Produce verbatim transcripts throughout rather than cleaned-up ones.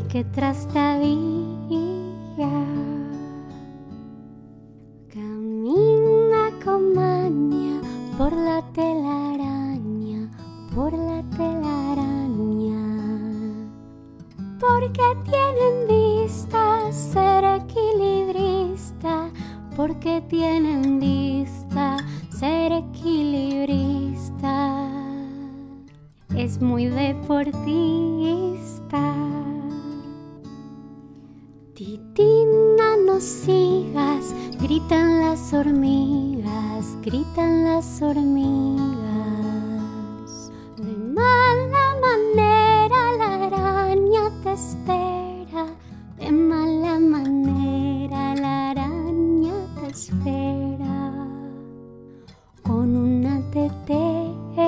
Ay, qué trastabilla. Camina con maña por la telaraña, por la telaraña, porque tiene en vista ser equilibrista, porque tiene en vista ser equilibrista. Es muy deportista. Titina, no sigas, gritan las hormigas, gritan las hormigas. De mala manera la araña te espera, de mala manera la araña te espera, con una tetera.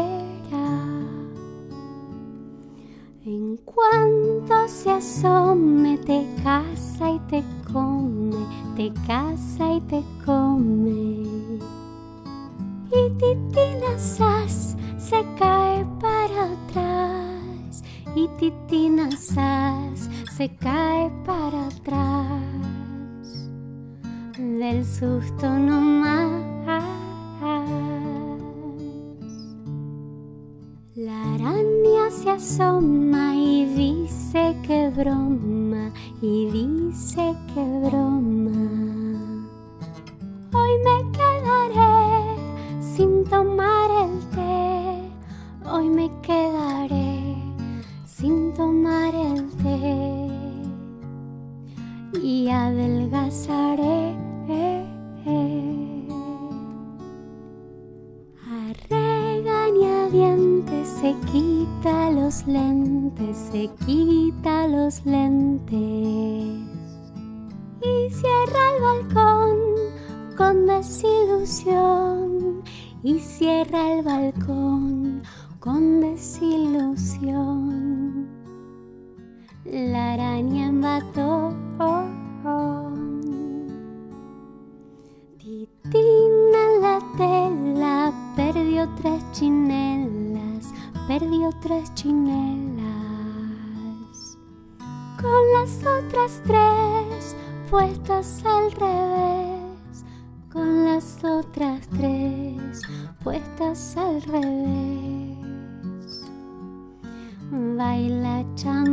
En cuanto se asome te caza y te come, te caza y te come. Y Titina Sas se cae para atrás, y Titina Sas se cae para atrás, del susto nomás. La araña se asoma y dice que broma, y dice que broma. Hoy me quedaré sin tomar el té, hoy me quedaré sin tomar el té, y adelgazaré. A regañadientes se quita los lentes, se quita los lentes, y cierra el balcón con desilusión, y cierra el balcón con desilusión. La araña en batón. Titina en la tela perdió tres chinelas, perdió tres chinelas, con las otras tres puestas al revés, con las otras tres puestas al revés. Baila chamba.